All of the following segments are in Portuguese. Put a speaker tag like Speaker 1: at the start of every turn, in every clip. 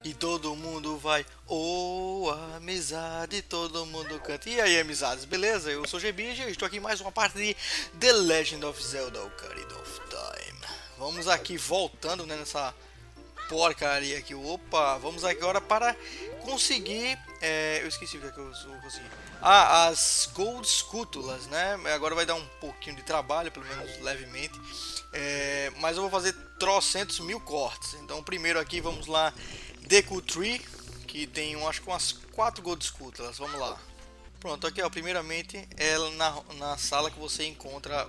Speaker 1: E todo mundo vai, oh, amizade, todo mundo canta. E aí, amizades, beleza? Eu sou o GBG e estou aqui em mais uma parte de The Legend of Zelda Ocarina of Time. Vamos aqui voltando, né, nessa porcaria aqui. Opa, vamos agora para conseguir. Eu esqueci o que, é que eu consegui. Ah, as Gold Scútulas, né? Agora vai dar um pouquinho de trabalho, pelo menos levemente. Mas eu vou fazer trocentos mil cortes. Então, primeiro aqui, vamos lá. Deku Tree, que tem acho que umas 4 Gold Scútulas. Vamos lá. Pronto, aqui ó, primeiramente é na sala que você encontra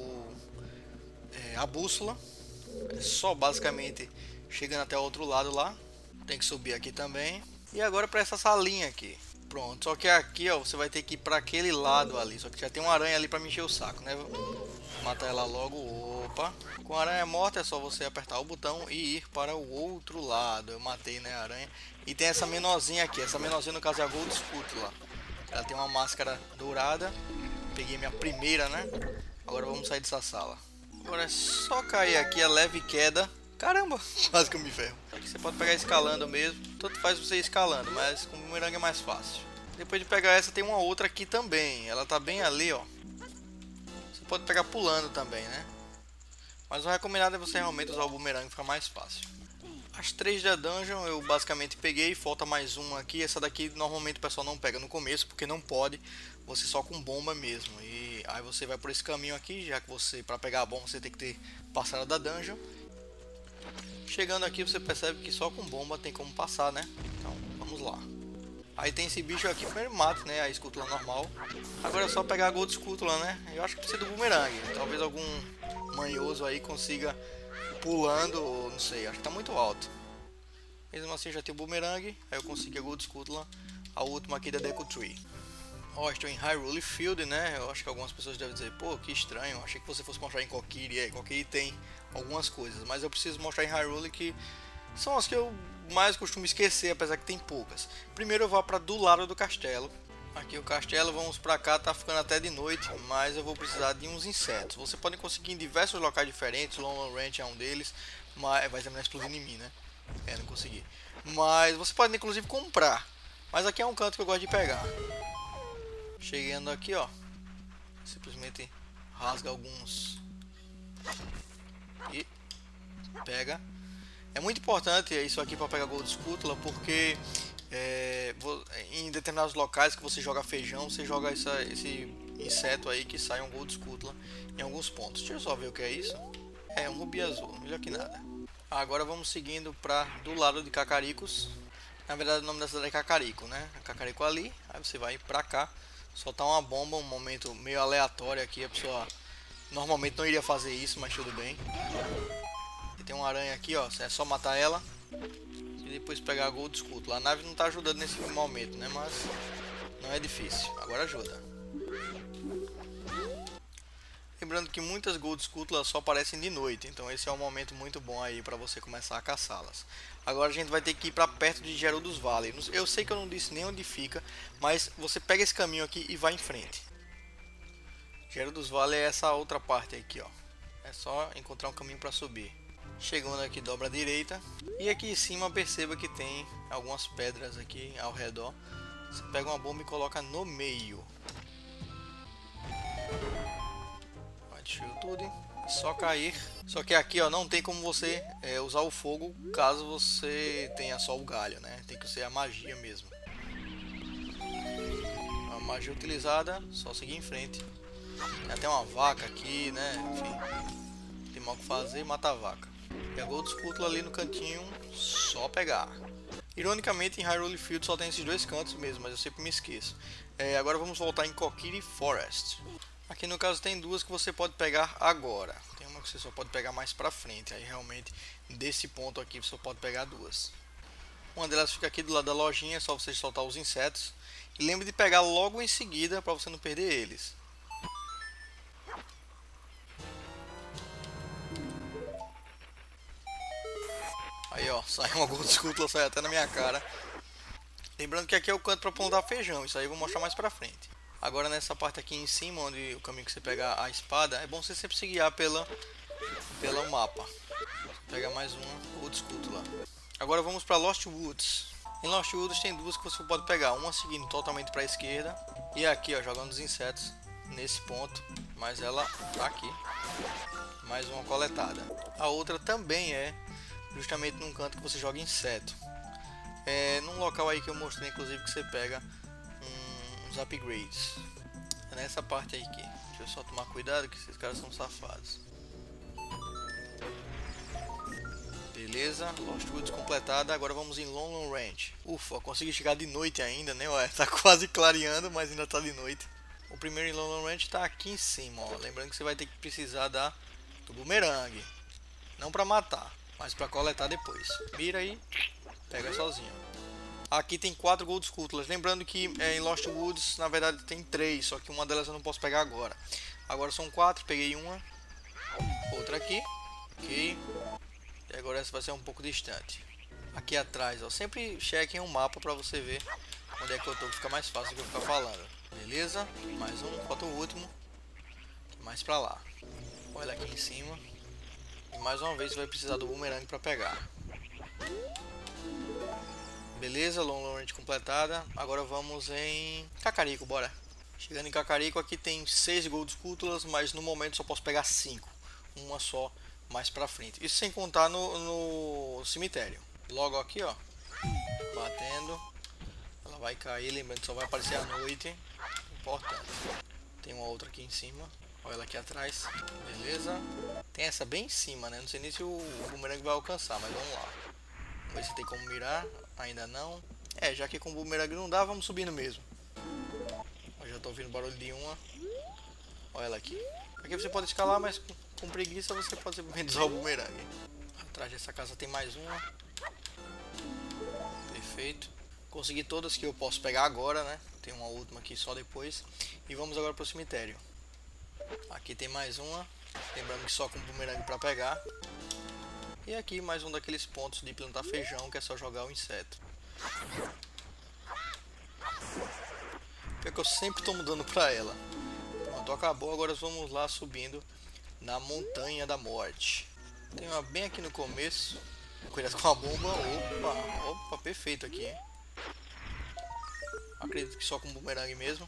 Speaker 1: a bússola. É só basicamente chegando até o outro lado lá. Tem que subir aqui também. E agora para essa salinha aqui. Pronto, só que aqui ó, você vai ter que ir para aquele lado ali. Só que já tem uma aranha ali para me encher o saco, né? Matar ela logo. Opa. Com a aranha morta é só você apertar o botão e ir para o outro lado. Eu matei, né, a aranha. E tem essa menorzinha aqui. Essa menorzinha no caso é a Gold Scutula. Ela tem uma máscara dourada. Peguei minha primeira, né? Agora vamos sair dessa sala. Agora é só cair aqui a leve queda. Caramba, quase que eu me ferro. Você pode pegar escalando mesmo. Tanto faz você escalando, mas com o bumerangue é mais fácil. Depois de pegar essa, tem uma outra aqui também. Ela tá bem ali, ó. Você pode pegar pulando também, né? Mas o recomendado é você realmente usar o bumerangue, fica mais fácil. As três da dungeon eu basicamente peguei, falta mais uma aqui. Essa daqui normalmente o pessoal não pega no começo, porque não pode. Você só com bomba mesmo. E aí você vai por esse caminho aqui, já que você, para pegar a bomba, você tem que ter passado da dungeon. Chegando aqui você percebe que só com bomba tem como passar, né? Então vamos lá. Aí tem esse bicho aqui, primeiro mata, né? A escútula normal. Agora é só pegar a Gold Scútula, né? Eu acho que precisa do bumerangue. Talvez algum manhoso aí consiga pulando, ou não sei, acho que tá muito alto. Mesmo assim já tem o bumerangue, aí eu consegui a Gold Scutula, a última aqui da Deku Tree. Ó, estou em Hyrule Field, né? Eu acho que algumas pessoas devem dizer, pô, que estranho, achei que você fosse mostrar em Kokiri. Kokiri tem algumas coisas, mas eu preciso mostrar em Hyrule que são as que eu mais costumo esquecer, apesar que tem poucas. Primeiro eu vou para do lado do castelo. Aqui o castelo, vamos para cá, tá ficando até de noite, mas eu vou precisar de uns insetos. Você pode conseguir em diversos locais diferentes, Lone Ranch é um deles, mas vai terminar explodindo em mim, né? Não consegui. Mas você pode inclusive comprar. Mas aqui é um canto que eu gosto de pegar. Chegando aqui, ó, simplesmente rasga alguns e pega. É muito importante isso aqui para pegar Gold Scutula, porque em determinados locais que você joga feijão, você joga esse inseto aí que sai um Gold Scutula em alguns pontos. Deixa eu só ver o que é isso. É um rubi azul, melhor que nada. Agora vamos seguindo para do lado de Cacaricos. Na verdade o nome da cidade é Cacarico, né? Cacarico ali, aí você vai para cá, soltar uma bomba, um momento meio aleatório aqui, a pessoa normalmente não iria fazer isso, mas tudo bem. E tem uma aranha aqui, ó, é só matar ela e depois pegar a Gold Scutula. A nave não tá ajudando nesse momento, né? Mas não é difícil, agora ajuda. Lembrando que muitas Gold Scutula só aparecem de noite, então esse é um momento muito bom aí para você começar a caçá-las. Agora a gente vai ter que ir para perto de Gerudo's Valley. Eu sei que eu não disse nem onde fica, mas você pega esse caminho aqui e vai em frente. Gerudo's Valley é essa outra parte aqui, ó. É só encontrar um caminho para subir. Chegando aqui, dobra à direita. E aqui em cima perceba que tem algumas pedras aqui ao redor. Você pega uma bomba e coloca no meio. Destruiu tudo, só cair. Só que aqui ó, não tem como você usar o fogo caso você tenha só o galho, né? Tem que ser a magia mesmo. A magia utilizada, só seguir em frente. Tem até uma vaca aqui, né? Enfim, tem mal o que fazer, mata a vaca. E a Gold Scutula ali no cantinho, só pegar. Ironicamente em Hyrule Field só tem esses dois cantos mesmo, mas eu sempre me esqueço. Agora vamos voltar em Kokiri Forest. Aqui no caso tem duas que você pode pegar agora. Tem uma que você só pode pegar mais pra frente. Aí realmente desse ponto aqui você só pode pegar duas. Uma delas fica aqui do lado da lojinha, é só você soltar os insetos. E lembre de pegar logo em seguida para você não perder eles. Aí ó, saiu uma Gold Scutula, saiu até na minha cara. Lembrando que aqui é o canto para plantar feijão, isso aí eu vou mostrar mais pra frente. Agora nessa parte aqui em cima, onde o caminho que você pegar a espada, é bom você sempre se guiar pelo mapa. Vou pegar mais uma Gold Scutula. Agora vamos para Lost Woods. Em Lost Woods tem duas que você pode pegar, uma seguindo totalmente para a esquerda e aqui, ó, jogando os insetos nesse ponto, mas ela tá aqui. Mais uma coletada. A outra também é justamente num canto que você joga inseto. É num local aí que eu mostrei, inclusive, que você pega uns upgrades. É nessa parte aí aqui. Deixa eu só tomar cuidado que esses caras são safados. Beleza, Lost Woods completada. Agora vamos em Lone Ranch. Ufa, consegui chegar de noite ainda, né? Ué, tá quase clareando, mas ainda tá de noite. O primeiro em Lone Ranch tá aqui em cima, ó. Lembrando que você vai ter que precisar do boomerang. Não pra matar, mas pra coletar depois. Mira aí, pega sozinho. Aqui tem 4 Gold Scuttlers. Lembrando que em Lost Woods, na verdade, tem 3. Só que uma delas eu não posso pegar agora. Agora são 4, peguei uma. Outra aqui. Ok. E agora essa vai ser um pouco distante. Aqui atrás, ó, sempre chequem o mapa para você ver onde é que eu tô, que fica mais fácil do que eu ficar falando. Beleza? Mais um, falta o último. Mais pra lá. Olha aqui em cima. E mais uma vez você vai precisar do boomerang para pegar. Beleza, Lone Ranch completada. Agora vamos em Cacarico, bora. Chegando em Cacarico, aqui tem 6 Gold Scuttlers, mas no momento só posso pegar 5. Uma só mais pra frente. Isso sem contar no cemitério. Logo aqui, ó, batendo, ela vai cair. Lembrando que só vai aparecer à noite. Importante. Tem uma outra aqui em cima. Olha ela aqui atrás. Beleza. Tem essa bem em cima, né? Não sei nem se o boomerang vai alcançar, mas vamos lá. Vamos ver se tem como mirar. Ainda não. Já que com o boomerang não dá, vamos subindo mesmo. Eu já tô ouvindo barulho de uma. Olha ela aqui. Aqui você pode escalar, mas com preguiça você pode simplesmente usar o boomerang. Atrás dessa casa tem mais uma. Perfeito. Consegui todas que eu posso pegar agora, né? Tem uma última aqui só depois. E vamos agora para o cemitério. Aqui tem mais uma. Lembrando que só com boomerang para pegar. E aqui mais um daqueles pontos de plantar feijão, que é só jogar o inseto. Pior que eu sempre estou mudando para ela. Pronto, acabou. Agora vamos lá subindo na Montanha da Morte. Tem uma bem aqui no começo. Cuidado com a bomba. Opa, perfeito aqui, hein? Acredito que só com boomerang mesmo.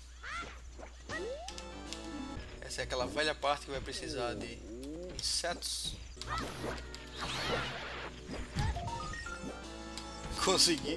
Speaker 1: Essa é aquela velha parte que vai precisar de insetos. Consegui.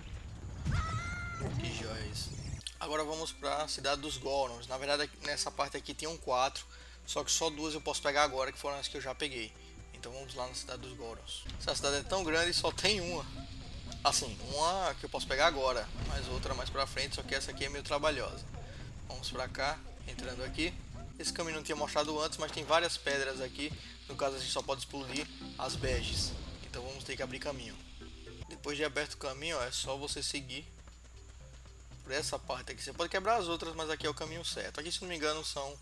Speaker 1: Que joias. Agora vamos para a cidade dos Gorons. Na verdade, nessa parte aqui tinham 4. Só que só 2 eu posso pegar agora, que foram as que eu já peguei. Então vamos lá na cidade dos Gorons. Essa cidade é tão grande e só tem uma. Assim, uma que eu posso pegar agora, mas outra mais pra frente, só que essa aqui é meio trabalhosa. Vamos pra cá, entrando aqui. Esse caminho não tinha mostrado antes, mas tem várias pedras aqui. No caso a gente só pode explodir as beges. Então vamos ter que abrir caminho. Depois de aberto o caminho, ó, é só você seguir por essa parte aqui. Você pode quebrar as outras, mas aqui é o caminho certo. Aqui, se não me engano, são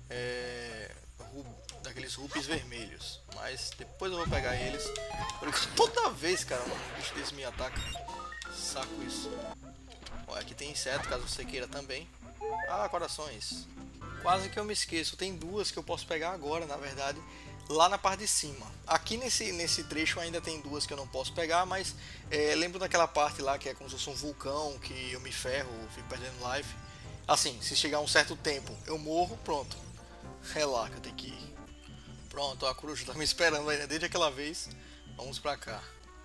Speaker 1: daqueles rupis vermelhos. Mas depois eu vou pegar eles. Porque toda vez, cara, um bicho desse me ataca. Saco isso. Ó, aqui tem inseto, caso você queira também. Ah, corações. Quase que eu me esqueço. Tem 2 que eu posso pegar agora, na verdade. Lá na parte de cima. Aqui nesse trecho ainda tem 2 que eu não posso pegar, mas lembro daquela parte lá que é como se fosse um vulcão, que eu me ferro, fico perdendo life. Assim, se chegar um certo tempo eu morro, pronto. É lá que eu tenho que ir. Pronto, a coruja tá me esperando ainda desde aquela vez. Vamos pra cá.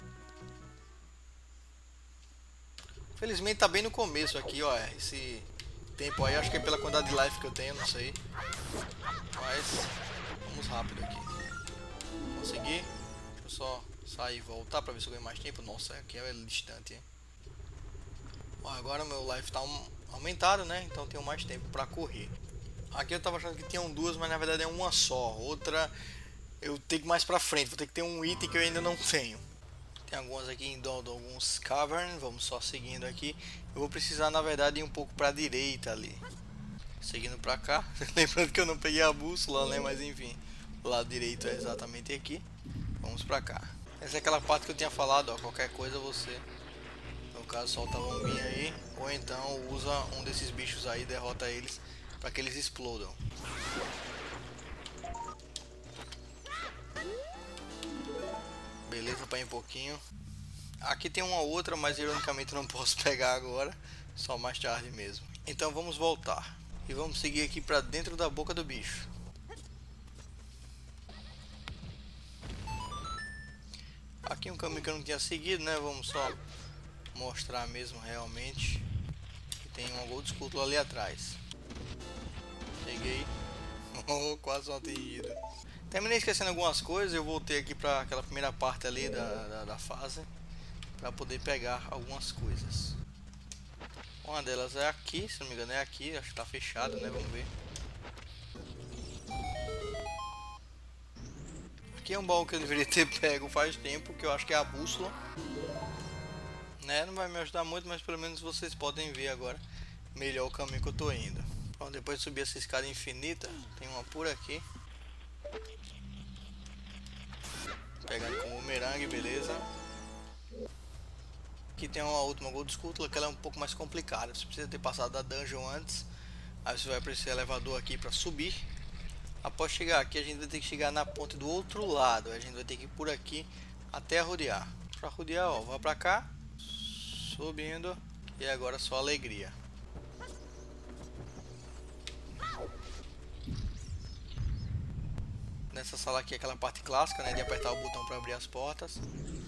Speaker 1: Felizmente tá bem no começo aqui, ó. Esse tempo aí, acho que é pela quantidade de life que eu tenho, não sei. Mas vamos rápido aqui. Consegui. Deixa eu só sair e voltar pra ver se eu ganho mais tempo. Nossa, aqui é distante, hein? Ó, agora meu life tá aumentado, né? Então tenho mais tempo pra correr. Aqui eu tava achando que tinham 2, mas na verdade é uma só. Outra eu tenho que ir mais pra frente. Vou ter que ter um item que eu ainda não tenho. Tem algumas aqui em alguns caverns. Vamos só seguindo aqui. Eu vou precisar, na verdade, ir um pouco pra direita ali. Seguindo pra cá. Lembrando que eu não peguei a bússola, né? Mas enfim, o lado direito é exatamente aqui. Vamos pra cá. Essa é aquela parte que eu tinha falado, ó. Qualquer coisa você, no caso, solta a bombinha aí. Ou então usa um desses bichos aí, derrota eles para que eles explodam. Beleza, apanhei um pouquinho. Aqui tem uma outra, mas ironicamente não posso pegar agora, só mais tarde mesmo. Então vamos voltar e vamos seguir aqui para dentro da boca do bicho. Aqui um caminho que eu não tinha seguido, né? Vamos só mostrar mesmo realmente que tem uma Gold Skull ali atrás. Peguei. Oh, quase um atingido. Terminei esquecendo algumas coisas. Eu voltei aqui para aquela primeira parte ali da fase para poder pegar algumas coisas. Uma delas é aqui, se não me engano é aqui. Acho que tá fechado, né? Vamos ver. Aqui é um baú que eu deveria ter pego faz tempo, que eu acho que é a bússola. Né? Não vai me ajudar muito, mas pelo menos vocês podem ver agora melhor o caminho que eu tô indo. Bom, depois de subir essa escada infinita, tem uma por aqui. Pegando com o bumerangue, beleza. Aqui tem uma última Gold Skull, que ela é um pouco mais complicada. Você precisa ter passado da dungeon antes. Aí você vai para esse elevador aqui para subir. Após chegar aqui, a gente vai ter que chegar na ponte do outro lado. A gente vai ter que ir por aqui até rodear. Para rodear, ó, vai para cá, subindo, e agora só alegria. Nessa sala aqui é aquela parte clássica, né, de apertar o botão para abrir as portas.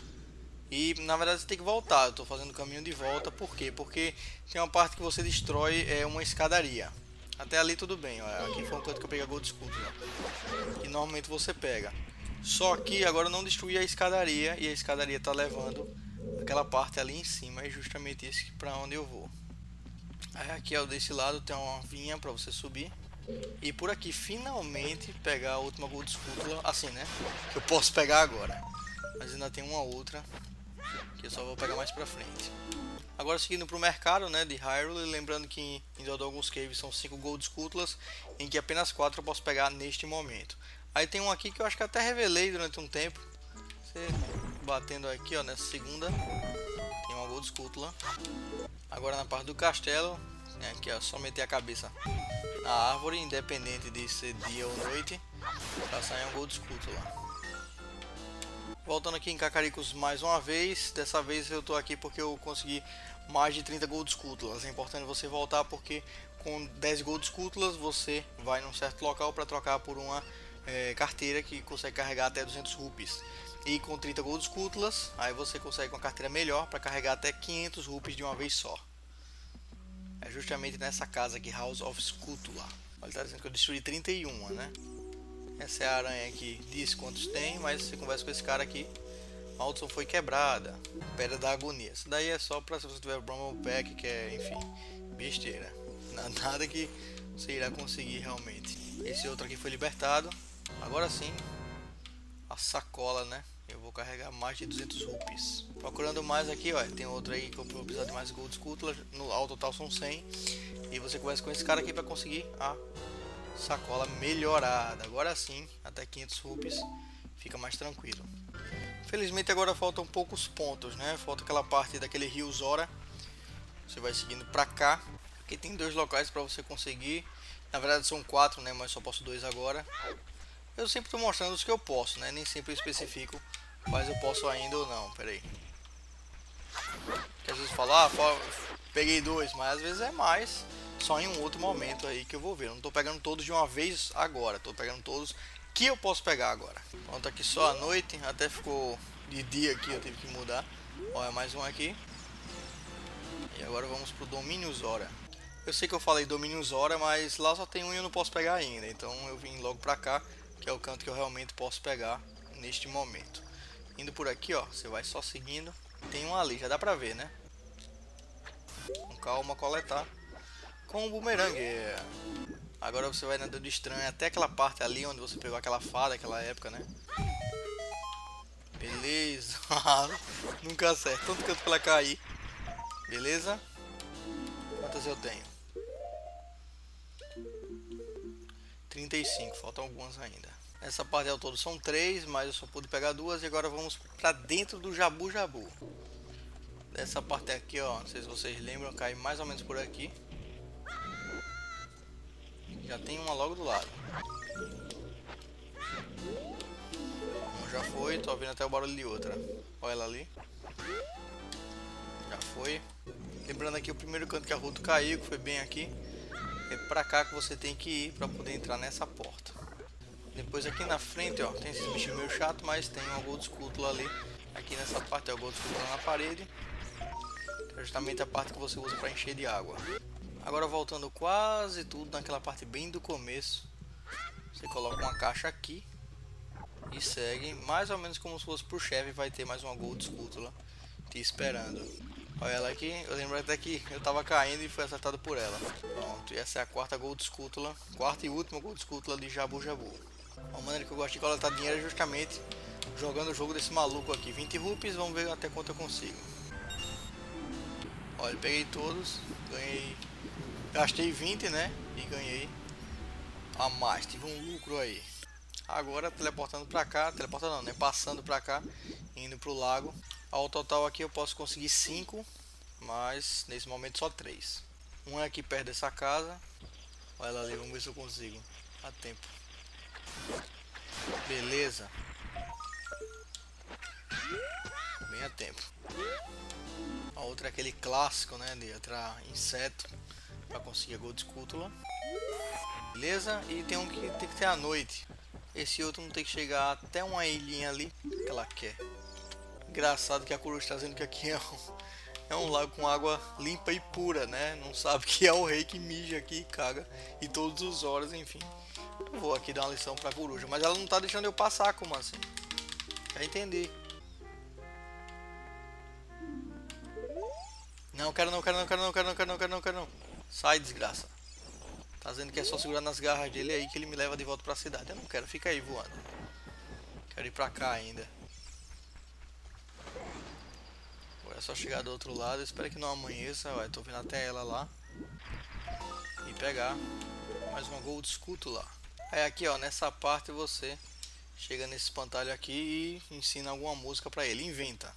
Speaker 1: E na verdade você tem que voltar. Eu estou fazendo o caminho de volta. Por quê? Porque tem uma parte que você destrói, uma escadaria. Até ali tudo bem, ó. Aqui foi um canto que eu peguei a Gold Skull, ó, que normalmente você pega. Só que agora eu não destruí a escadaria, e a escadaria está levando aquela parte ali em cima. É justamente isso para onde eu vou. Aí aqui, ó, desse lado tem uma vinha para você subir. E por aqui finalmente pegar a última Gold Skull, assim, né? Que eu posso pegar agora. Mas ainda tem uma outra que eu só vou pegar mais pra frente. Agora seguindo pro mercado, né, de Hyrule, lembrando que em Dodongo's Cave são 5 Gold Skulltulas, em que apenas 4 eu posso pegar neste momento. Aí tem um aqui que eu acho que até revelei durante um tempo. Você batendo aqui, ó, nessa segunda, tem uma Gold Skulltula. Agora na parte do castelo, né, aqui, ó, só meter a cabeça na árvore, independente de ser dia ou noite, pra sair um Gold Skulltula. Voltando aqui em Kakarikos mais uma vez. Dessa vez eu tô aqui porque eu consegui mais de 30 Gold Skulltulas. É importante você voltar porque com 10 Gold Skulltulas você vai num certo local para trocar por uma carteira que consegue carregar até 200 rupees. E com 30 Gold Skulltulas, aí você consegue uma carteira melhor para carregar até 500 rupees de uma vez só. É justamente nessa casa aqui, House of Skulltula. Ele tá dizendo que eu destruí 31, né? Essa é a aranha que diz quantos tem, mas você conversa com esse cara aqui. Maldição foi quebrada. Pedra da agonia. Isso daí é só pra se você tiver Bramble Pack, que é, enfim, besteira. Nada que você irá conseguir realmente. Esse outro aqui foi libertado. Agora sim, a sacola, né? Eu vou carregar mais de 200 rupees. Procurando mais aqui, ó. Tem outro aí que eu vou precisar de mais Gold Skulltula. No ao total são 100. E você conversa com esse cara aqui pra conseguir a sacola melhorada. Agora sim, até 500 rupees fica mais tranquilo. Felizmente agora faltam poucos pontos, né? Falta aquela parte daquele rio Zora. Você vai seguindo pra cá. Aqui tem 2 locais para você conseguir. Na verdade são 4, né? Mas só posso 2 agora. Eu sempre estou mostrando os que eu posso, né? Nem sempre eu especifico quais eu posso ainda ou não. Pera aí. Porque às vezes fala, peguei 2, mas às vezes é mais. Só em um outro momento aí que eu vou ver. Eu não tô pegando todos de uma vez agora. Tô pegando todos que eu posso pegar agora. Pronto, aqui só a noite. Até ficou de dia aqui, eu tive que mudar. Olha, mais um aqui. E agora vamos pro Domínio Zora. Eu sei que eu falei Domínio Zora, mas lá só tem um e eu não posso pegar ainda. Então eu vim logo pra cá, que é o canto que eu realmente posso pegar neste momento. Indo por aqui, ó. Você vai só seguindo. Tem um ali, já dá pra ver, né? Com calma, coletar. Com o bumerangue. Agora você vai nadando estranho até aquela parte ali onde você pegou aquela fada naquela época, né? Beleza. Nunca acerto. Tanto canto pra ela cair. Beleza? Quantas eu tenho? 35. Faltam algumas ainda. Essa parte ao todo são 3, mas eu só pude pegar 2. E agora vamos pra dentro do Jabu Jabu. Dessa parte aqui, ó. Não sei se vocês lembram. Cai mais ou menos por aqui. Já tem uma logo do lado. Um já foi, tô ouvindo até o barulho de outra. Olha ela ali. Já foi. Lembrando aqui o primeiro canto que a Ruto caiu, que foi bem aqui. É pra cá que você tem que ir pra poder entrar nessa porta. Depois aqui na frente, ó, tem esses bichos meio chato, mas tem uma Gold Scutula ali. Aqui nessa parte é o Gold Scutula na parede. É justamente a parte que você usa para encher de água. Agora voltando quase tudo naquela parte bem do começo. Você coloca uma caixa aqui. E segue mais ou menos como se fosse pro chefe. Vai ter mais uma Gold Scutula te esperando. Olha ela aqui, eu lembro até que eu tava caindo e fui acertado por ela. Pronto, e essa é a quarta Gold Scutula. Quarta e última Gold Scutula de Jabu Jabu. Uma maneira que eu gosto de coletar dinheiro é justamente jogando o jogo desse maluco aqui. 20 rupees, vamos ver até quanto eu consigo. Olha, peguei todos, ganhei. Gastei 20, né? E ganhei a mais, tive um lucro aí. Agora teleportando pra cá, teleportando não, né? Passando pra cá, indo pro lago. Ao total aqui eu posso conseguir 5, mas nesse momento só 3. Um é aqui perto dessa casa. Olha lá ali, vamos ver se eu consigo. Dá tempo. Beleza. Bem a tempo. A outra é aquele clássico, né? De entrar inseto para conseguir a Gold Scutula. Beleza? E tem um que tem que ter à noite. Esse outro não tem que chegar até uma ilhinha ali que ela quer. Engraçado que a coruja está dizendo que aqui é um lago com água limpa e pura, né? Não sabe que é o rei que mija aqui e caga e todas as horas, enfim. Eu vou aqui dar uma lição pra coruja, mas ela não tá deixando eu passar, como assim? Já entendi. Não, quero não, quero não, quero não, quero não, quero não, quero não, quero não. Sai, desgraça. Tá dizendo que é só segurar nas garras dele aí que ele me leva de volta pra cidade. Eu não quero, fica aí voando. Quero ir pra cá ainda. Agora é só chegar do outro lado. Espero que não amanheça. Vai, tô vendo até ela lá. E pegar mais uma Gold Scutula. Aí aqui, ó, nessa parte você chega nesse espantalho aqui e ensina alguma música pra ele. Inventa.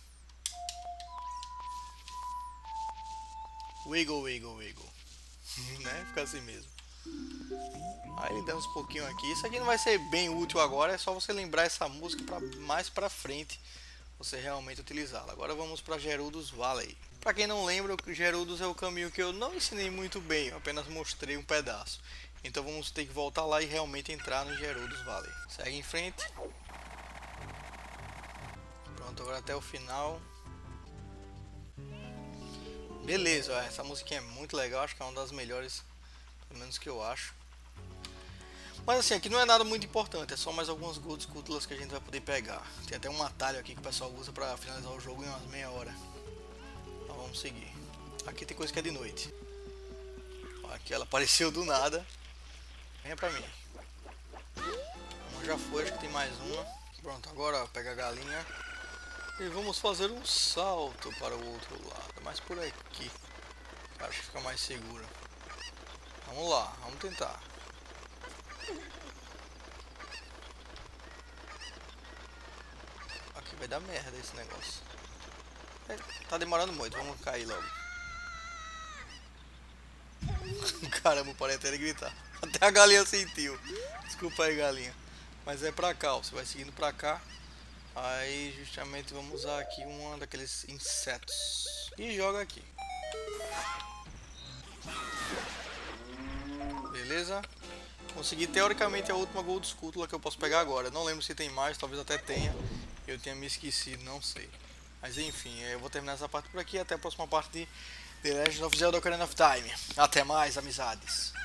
Speaker 1: Wiggle, wiggle, wiggle. Né? Fica assim mesmo. Aí ele dá uns pouquinho aqui. Isso aqui não vai ser bem útil agora. É só você lembrar essa música pra mais pra frente você realmente utilizá-la. Agora vamos para Gerudo's Valley. Para quem não lembra, o Gerudo's é o caminho que eu não ensinei muito bem. Eu apenas mostrei um pedaço. Então vamos ter que voltar lá e realmente entrar no Gerudo's Valley. Segue em frente. Pronto, agora até o final. Beleza, ó, essa musiquinha é muito legal. Acho que é uma das melhores, pelo menos que eu acho. Mas assim, aqui não é nada muito importante, é só mais algumas Gold Scutulas que a gente vai poder pegar. Tem até um atalho aqui que o pessoal usa pra finalizar o jogo em umas meia hora. Então vamos seguir. Aqui tem coisa que é de noite. Aqui ela apareceu do nada. Venha pra mim. Uma já foi, acho que tem mais uma. Pronto, agora pega a galinha. E vamos fazer um salto para o outro lado. Mas por aqui. Acho que fica mais seguro. Vamos lá, vamos tentar. Aqui vai dar merda esse negócio. Tá demorando muito, vamos cair logo. Caramba, parei até ele gritar. Até a galinha sentiu. Desculpa aí, galinha. Mas é pra cá, ó. Você vai seguindo pra cá. Aí justamente vamos usar aqui um daqueles insetos. E joga aqui. Beleza? Consegui teoricamente a última Gold Scutula que eu posso pegar agora. Não lembro se tem mais, talvez até tenha. Eu tenha me esquecido, não sei. Mas enfim, eu vou terminar essa parte por aqui. Até a próxima parte de The Legend of Zelda Ocarina of Time. Até mais, amizades.